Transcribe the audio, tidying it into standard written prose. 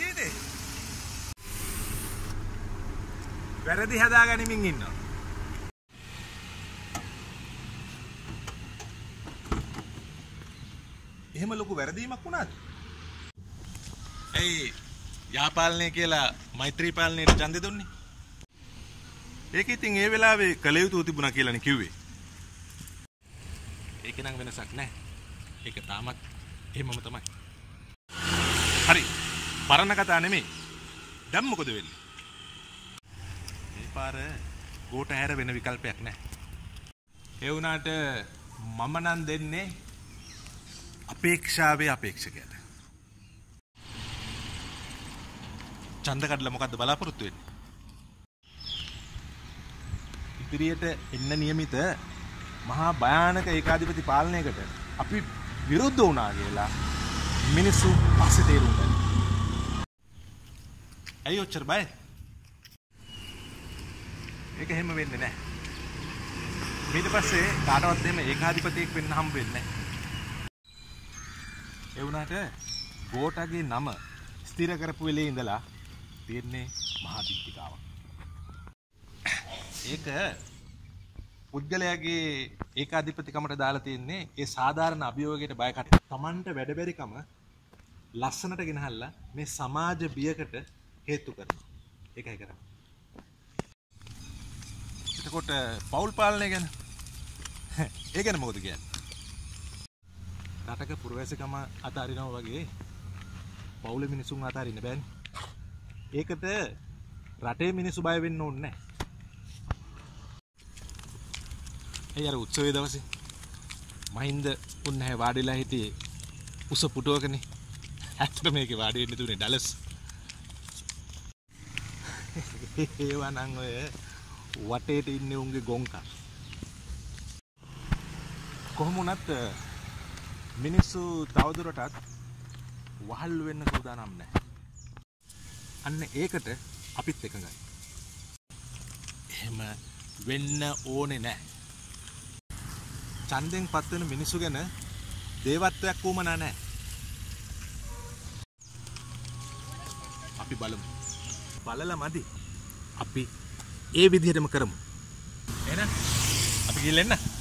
ජීවිතේ. වැරදි හදාගනිමින් ඉන්නවා. එහෙම ලොකු වැරදීමක් වුණාද? ඇයි යාපාලනය කියලා මෛත්‍රී පාලනයට ඡන්දෙ දුන්නේ? ඒක ඉතින් ඒ වෙලාවේ කළ යුතු තිබුණා කියලානේ කිව්වේ. ඒක නම් වෙනසක් නැහැ. ඒක තාමත් එහෙමම තමයි. හරි. පරණ කතා නෙමෙයි. දැන් මොකද වෙන්නේ? මේ පාර ගෝට හැර වෙන විකල්පයක් නැහැ. ඒ වුණාට මම නම් දෙන්නේ අපේක්ෂාවේ අපේක්ෂකයට. ඡන්ද කඩලා මොකද්ද බලාපොරොත්තු වෙන්නේ? ඉදිරියට එන්න නියමිත මහා භයානක ඒකාධිපති පාලනයකට අපි විරුද්ධ වුණා කියලා මිනිස්සු පස්සේ තේරුම් ගන්න. ඇයි ඔච්චර බය? ඒක එහෙම වෙන්නේ නැහැ. ඊට පස්සේ කාටවත් එහෙම ඒකාධිපතියෙක් වෙන්න හම්බ වෙන්නේ නැහැ. ඒ වුණාට ගෝඨගේ නම ස්ථිර කරපු වෙලේ ඉඳලා තියෙන්නේ මහා දීපිකාවක්. ඒක පුද්ගලයාගේ ඒකාධිපතිකමට දාලා තියෙන්නේ ඒ සාධාරණ අභියෝගයට බයකට Tamanට වැඩ බැරිකම ලස්සනට ගෙනහල්ලා මේ සමාජ බියකට හේතු කරනවා. ඒකයි කරන්නේ. එතකොට පෞල් පාලනය ගැන ඒ ගැන මොකද කියන්නේ? රටක පුරවැසිකම අතාරිනවා වගේ පෞල් මිනිසුන් අතාරින්න බෑනේ. ඒකට රටේ මිනිස්සු බය වෙන්න ඕනේ නැහැ. ඒ අර උත්සවයේ දවසේ මහින්ද උන්නේ වාඩිලා හිටියේ උස පුටුවකනේ. ඇත්තට මේකේ වාඩි වෙන්න තුනේ ඩලස්. ඒවා නම් ඔය වටේට ඉන්නේ උන්ගේ ගොංකා. කොහොම වුණත් මිනිස්සු තවදුරටත් වහල් වෙන්න සූදානම් නැහැ. අන්න ඒකට අපිත් එකඟයි. එහෙම වෙන්න ඕනේ නැහැ. ඡන්දෙන් පත් වෙන මිනිස්සු ගැන දේවත්වයක් වුමනා නැහැ. අපි බලමු. බලලා මදි. අපි ඒ විදිහටම කරමු. එහෙනම් අපි ගිහින් එන්න.